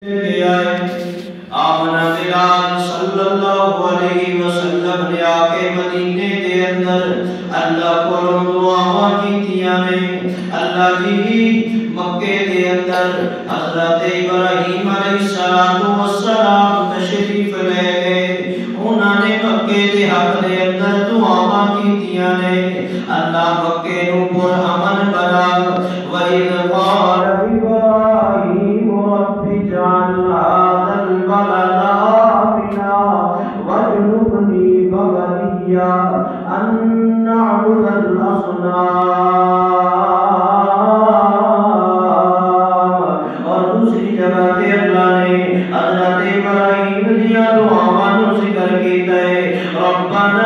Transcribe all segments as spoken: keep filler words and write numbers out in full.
کے آئے آمنہ بلال صلی اللہ علیہ وسلم نے آکے مدینے دے اندر اللہ کو دعا کیتیاں نے اللہ جی مکے دے اندر حضرت ابراہیم علیہ السلام تشریف لے گئے انہوں نے مکے دے حق دے اندر دعا کیتیاں نے اللہ مکے نو پر امن بنا وَإِذْ قَالَ إِبْرَاهِيمُ رَبِّ اجْعَلْ هَٰذَا الْبَلَدَ آمِنًا وَاجْنُبْنِي وَبَنِيَّ أَن نَّعْبُدَ الْأَصْنَامَ۔ اور دوسری جگہ پہ اللہ نے حضرت ابراہیم دیا دعاواں ذکر کیتا ہے ربنا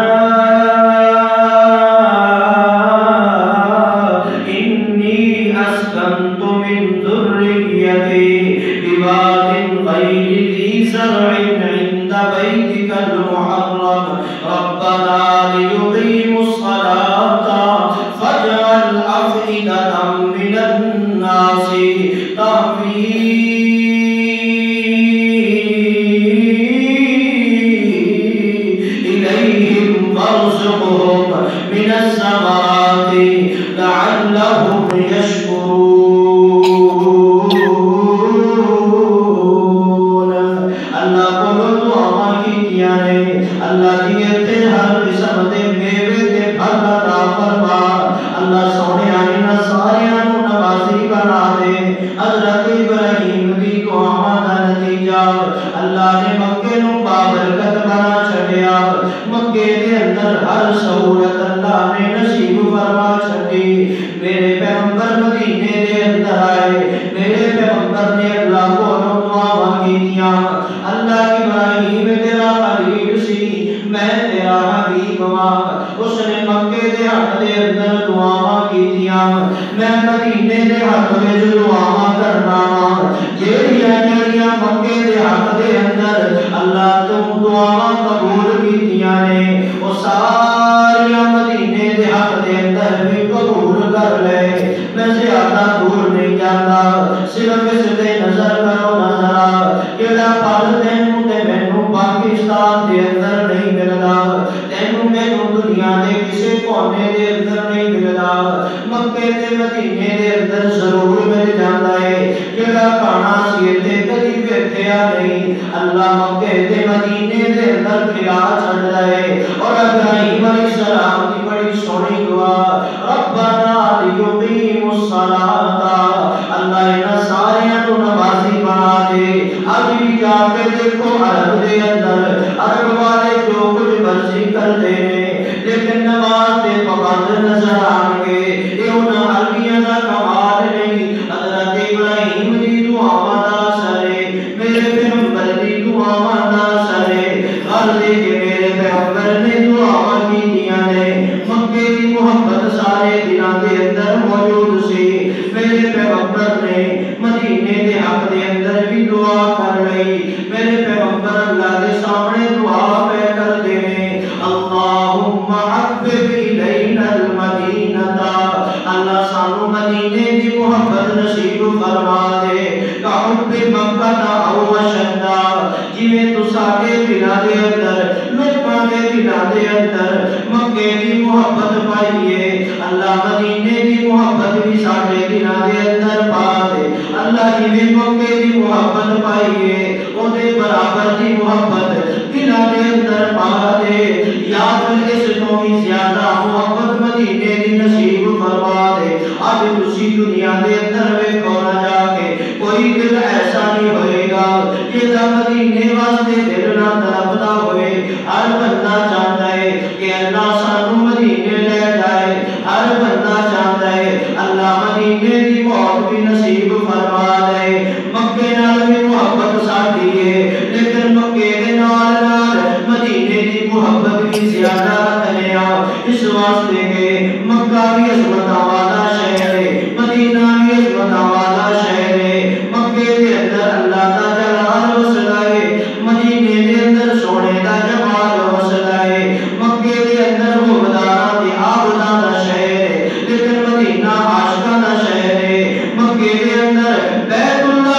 بیت اللہ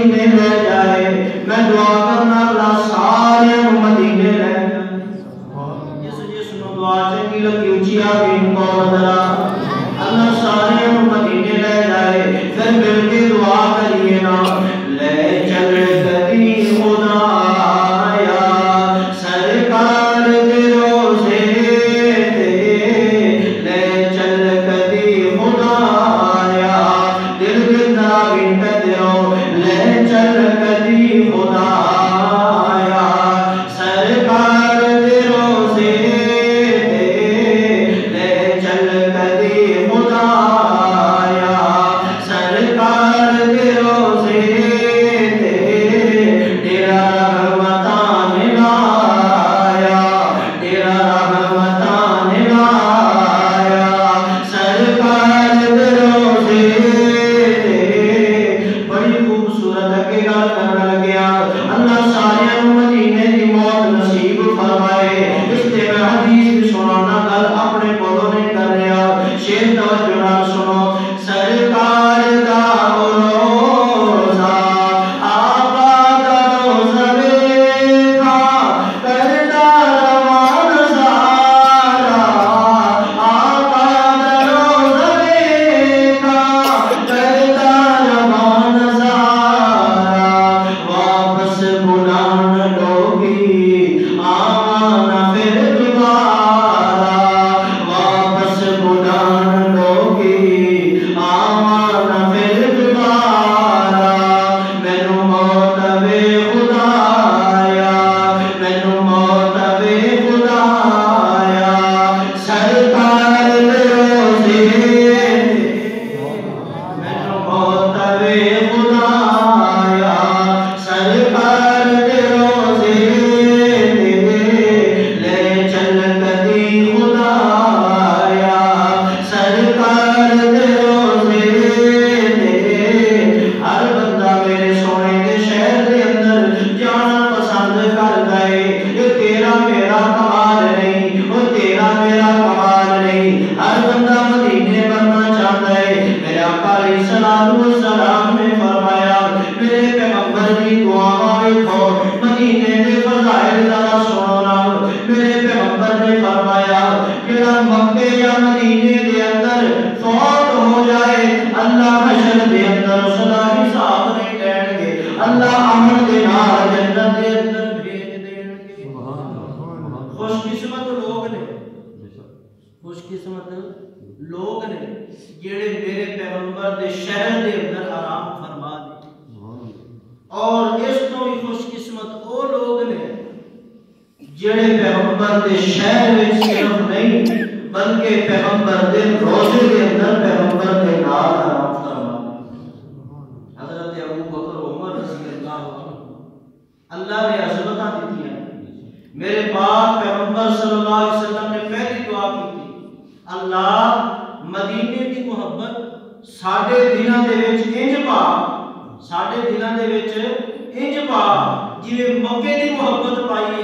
مدینے لے جائے میں دعا کرنا اللہ سارے مدینے لے جائے جس جس نو دعا چنگی لگی اونچی آمین بول ذرا اللہ سارے مدینے لے جائے پھر مل کے دعا کریے نا لے چل کبھی خدایا سرکار کے روزے لے چل کبھی خدایا دل گندا بنت دیو لے چل کبھی خدایا سرکار کے روزے لے چل کبھی خدایا سرکار کے روزے تیرا رحمتان لایا تیرا رحمتان لایا سرکار کے روزے بڑی خوبصورت کے گل کرنے لگیا اللہ سارے مدینے دی موت نصیب فرمائے اس تے میں حدیث بھی سنانا گل اپنے کولوں نہیں کر رہا شیر توجہ نال سنو سرکار دا روزہ آقا دا روزہ ویکھا کردا روان سارا آقا دا روزہ ویکھا کردا روان سارا واپس بلان لوگی آوانا پھر دوبارہ واپس بلان لوگی آوانا پھر دوبارہ مینوں موت وے خدایا مینوں موت وے خدایا سرکار دے روزے مینوں موت وے خدایا سرکار دے روزے لے چل کدی خدایا سرکار دے روزے ہر بندہ میرے سونے دے شہر دے اندر جانا پسند کردا ہے یہ تیرا میرا کمال نہیں وہ تیرا میرا کمال نہیں ہر بندہ مدینے بننا چاہتا ہے میرے آقا علیہ الصلوۃ والسلام نے فرمایا میرے پیغمبر کی دعاواں ویکھو مدینے دے فضائل ذرا سنو نا میرے پیغمبر نے فرمایا جڑا مکے یا مدینے دے اندر فوت ہو جائے اللہ حشر دے اندر اس دا حساب نہیں لین گے اللہ امن دے نال جنت دے اندر بھیج دین گے خوش قسمت لوگ نے خوش قسمت لوگ نے جڑے میرے پیغمبر دے شہر دے اندر آرام فرما دے اور اس تو بھی خوش قسمت وہ لوگ نے جڑے پیغمبر دے شہر وچ صرف نہیں بلکہ پیغمبر دے روزے دے اندر پیغمبر دے نال آرام فرما دے حضرت ابو بکر عمر رضی اللہ عنہ اللہ نے عظمتاں دتیاں میرے پاک پیغمبر صلی اللہ علیہ وسلم نے پہلی دعا کی تھی اللہ مدینے دی محبت ساڈے دلاں دے وچ انج پا ساڈے دلاں دے وچ انج پا جویں مکے دی محبت پائیے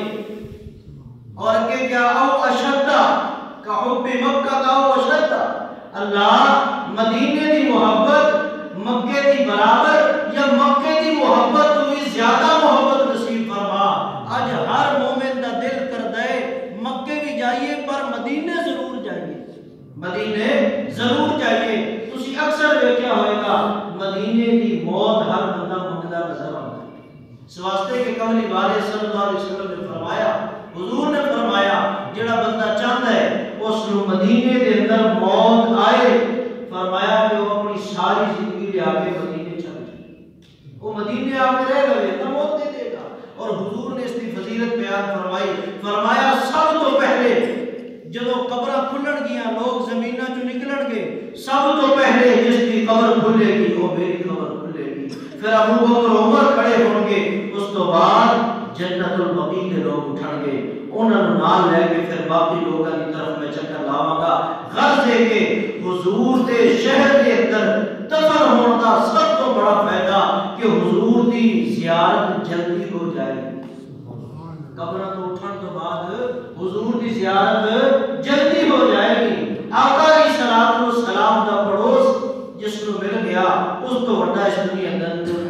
اور کہ کیا او اشد کا حب مکہ کا او اشد اللہ مدینے دی محبت مکے دی برابر یا مکے دی محبت تو بھی زیادہ محبت نصیب فرما آج ہر مومن دا دل کردا ہے مکے بھی جائیے پر مدینے ضرور جائیے مدینے ضرور جائیے تسی اکثر دیکھا ہوئے گا مدینے دی موت ہر بندہ منگدا نظر آتا ہے اس واسطے کہ کملی والے صلی اللہ علیہ وسلم نے فرمایا حضور نے فرمایا جڑا بندہ چاہتا ہے اس نو مدینے دے اندر موت آئے فرمایا کہ وہ اپنی ساری زندگی لے آ کے مدینے چل جائے وہ مدینے آ کے رہ گئے نہ موت دے دے گا اور حضور نے اس کی فضیلت بیان فرمائی فرمایا سب تو پہلے جدو قبرہ کھلن گیا لوگ زمینہ جو نکلن گے سب تو پہلے جس کی قبر کھلے گی وہ میری قبر کھلے گی پھر ابو بکر عمر کھڑے ہوں گے اس تو بعد جنت البقیع کے لوگ اٹھن گے انہوں نے نال لے کے پھر باقی لوگوں کی طرف میں چکر لاواں گا غرض ہے کہ حضور دے شہر کے اندر دفن ہونے کا سب تو بڑا فائدہ کہ حضور دی زیارت جلدی ہو جائے گی قبر تو اٹھن تو بعد حضور دی زیارت جلدی ہو جائے گی آقا کی صلوات و سلام دا پڑوس جس کو مل گیا اس تو بڑا اس دنیا اندر خوش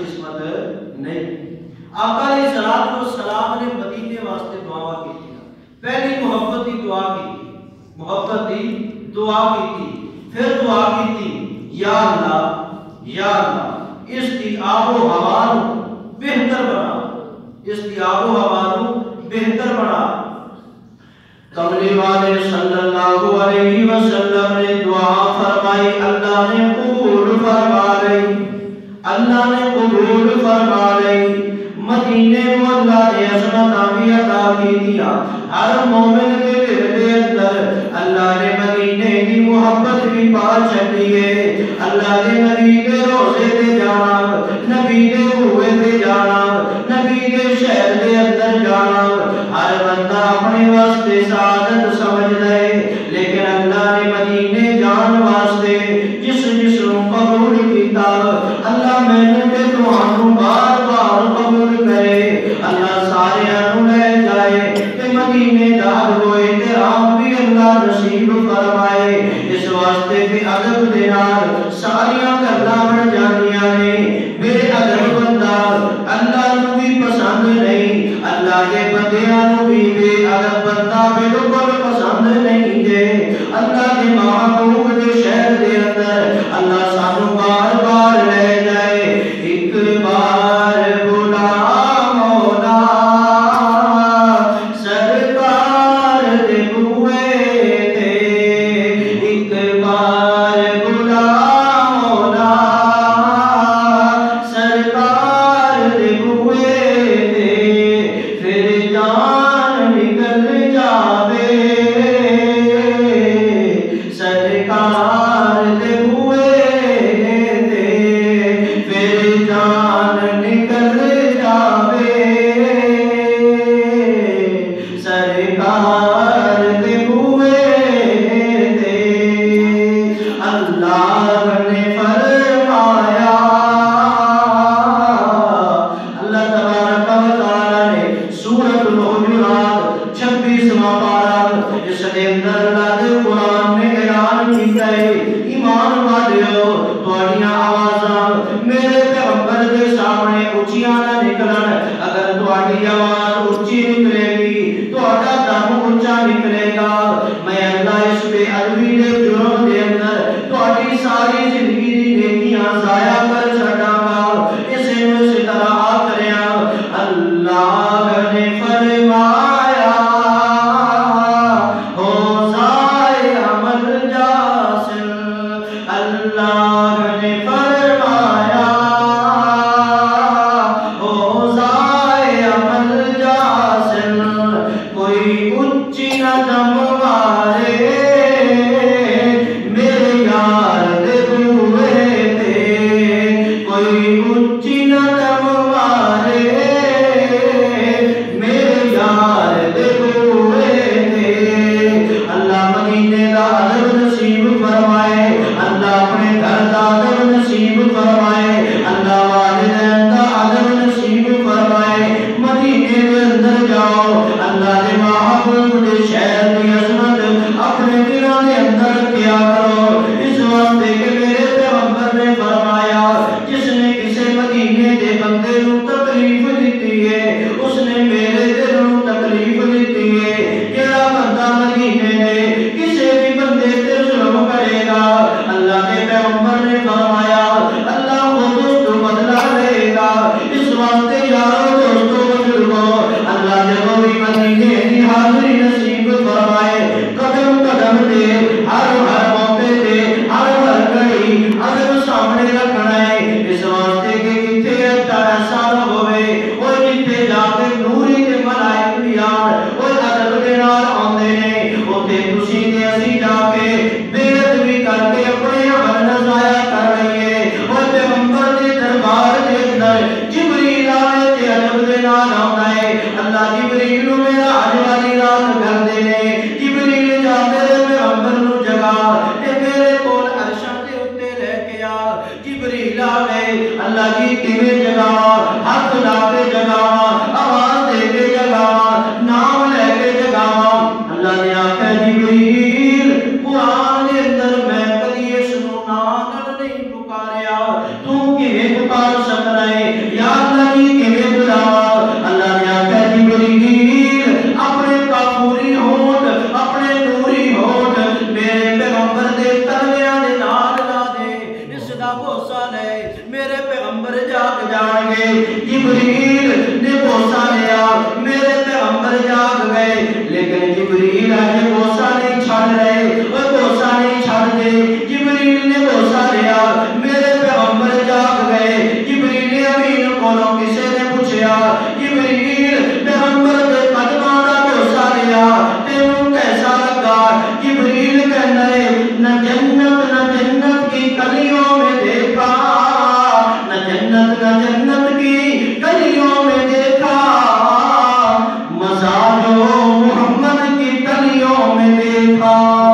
نسبت نہیں. آقا علیہ الصلوۃ والسلام نے مدینے واسطے دعا کی تھی. پہلی محبت کی دعا کی تھی, محبت کی دعا کی تھی. پھر دعا کی تھی یا اللہ یا اللہ اس کی آب و ہوا بہتر بنا, اس کی آب و ہوا بہتر بنا. کملی والے صلی اللہ علیہ وسلم نے دعا فرمائی, اللہ نے قبول فرما لئی, اللہ نے قبول فرما لئی. مدینے کو اللہ نے عظمت بھی عطا کی دیا. ہر مومن کے دل کے اندر اللہ نے مدینے کی محبت بھی پا چھڑی ہے. اللہ نے نبی کے روزے تے جانا, نبی کے ہوئے تے جانا, نبی کے شہر کے اندر جانا. ہر بندہ اپنے واسطے سعادت سمجھ لے, لیکن اللہ نے مدینے جان واسطے جس جس کو قبول کیتا, اللہ میں تے تانوں بار بار قبول کرے. اللہ سارے انو لے جائے تے مدینے دار ہوئے تے آپ بھی اللہ نصیب فرمائے. اس واسطے بھی ادب دے نال ساریاں گلاں بن جاندیاں نے. بے ادب بندہ اللہ نو بھی پسند نہیں, اللہ کے بندیاں نو بھی بے ادب بندہ بالکل پسند نہیں دے. اللہ کے محبوب دے شہر دے اندر اللہ سانو بار بار لے جائے. ایک بار بلا مولا سرکار دے بوئے تے, ایک بار بلا مولا سرکار دے بوئے تے, پھر جان نکل جاوے سرکار دے بوئے تے, پھر جان نکل جاوے سرکار دے بوئے تے. اللہ نے فرمایا, اللہ تبارک و تعالی نے سورۃ الحجرات چھبیسواں پارہ اس کے اندر اللہ دے قرآن نے اعلان کیتا ہے, ایمان والو تواڈیاں آوازاں میرے پیغمبر دے سامنے اونچیاں نہ نکلن. اگر تواڈی آواز اونچی نکلے گی تہاڈا دم اونچا نکلے گا. میں اللہ اس بے ادبی دے جرم دے اندر تواڈی ساری زندگی دی نیکیاں ضائع کر چھڈاں گا. اسے نو اس طرح آکھیا اللہ نے فرمایا ہو ضائع عمل جاسل. اللہ نے فرمایا ہو ضائع عمل جاسل. کوئی اونچی نہ دم مارے میرے یار دے بوئے تے, کوئی اونچی نہ دم مارے میرے یار دے بوئے تے. اللہ مدینے دا ادب نصیب فرمائے, اللہ اپنے گھر دا ادب نصیب فرمائے, اللہ والدین دا ادب نصیب فرمائے. مدینے دے اندر جاؤ, اللہ دے محبوب دے شہر دی عظمت اپنے دلوں دے اندر کیا کرو. اس واسطے کہ میرے پیغمبر نے فرمایا جس نے کسی مدینے دے بندے نو تکلیف دیتی ہے اس نے میرے دل نو تکلیف دیتی ہے. جڑا بندہ مدینے دے کسی بھی بندے تے ظلم کرے گا, اللہ کے پیغمبر نے فرمایا اللہ خود اس کو بدلہ لے گا. اس واسطے یارو دوستو بزرگو, اللہ جب بھی مدینے دی حاضری نصیب فرمائے, قدم قدم دے ہر ہر موقع دے ہر ہر گھڑی ادب سامنے رکھنا ہے. اس واسطے کہ کتے ایسا نہ ہوئے وہ جتے جا کے نوری دے ملائک بھی آن وہ ادب دے نال آندے نے, اوتھے تسی تے اسی جا کے بے ادبی کر کے اپنے عمل نہ ضائع کر لئیے. وہ پیغمبر دے دربار دے اندر جبریل آئے تے ادب دے نال آندا ہے. اللہ جبریل نو میرا اج والی رات کردے نے, جبریل جاندے پیغمبر نو جگا تے میرے کول عرش دے اوتے لے کے آ. جبریل آ گئے, اللہ جی کیویں جگاواں, ہاتھ لا کے جگاواں, آواز دے کے جگاواں, نام لے کے جگاواں. اللہ نے آکھیا جبریل قرآن دے اندر میں کدی اس نو نام نہیں پکاریا, تو کیویں پکار سکنا ہے یا اللہ جی کیویں بلاوا اللہ نے آکھیا جبریل اپنے کافوری ہونٹ اپنے نوری ہونٹ میرے پیغمبر دے تلویاں دے نال لا دے اس دا بوسا لے میرے پیغمبر جاگ جان گے جبریل نے بوسا لیا میرے پیغمبر جاگ گئے لیکن جبریل آج بوسا نہیں چھڑ رہے وہ بوسا نہیں چھڑ دے جبریل نے بوسا لیا میرے پیغمبر جاگ گئے جبریل امین کولوں کسے نے پوچھیا جبریل پیغمبر دے قدماں دا بوسا لیا تینوں کیسا لگا جبریل کہنا ہے نہ جنت نہ جنت کی کلیوں میں دیکھا نہ جنت نہ جنت کی کلیوں میں دیکھا مزہ جو محمد کی کلیوں میں دیکھا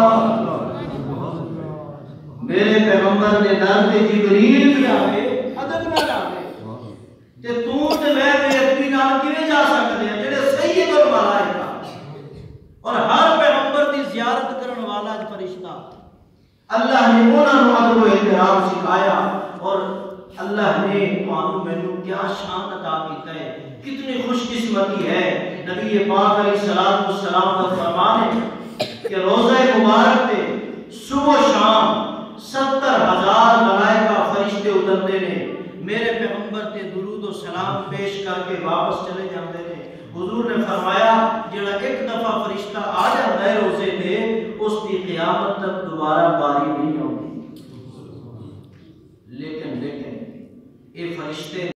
میرے پیغمبر نے در تے جبریل بھی آئے ادب نہ آئے تے تو تے میں بے ادبی نال کیویں جا سکدے ہیں جڑے سید الملائکہ اور ہر پیغمبر دی زیارت کرن والا فرشتہ اللہ نے انہاں نوں ادب و احترام سکھایا اور اللہ نے تانوں مینوں کیا شان عطا کیتا ہے کتنی خوش قسمتی ہے نبی پاک علیہ الصلوۃ والسلام کا فرمان ہے کہ روزہ مبارک تے صبح و شام ستر ہزار ملائکہ فرشتے اترتے نے میرے پیغمبر تے درود و سلام پیش کر کے واپس چلے جاندے نے حضور نے فرمایا جڑا ایک دفعہ فرشتہ آ جاتا ہے روزے تے اس دی قیامت تک دوبارہ باری نہیں ہوتی لیکن لیکن اے فرشتے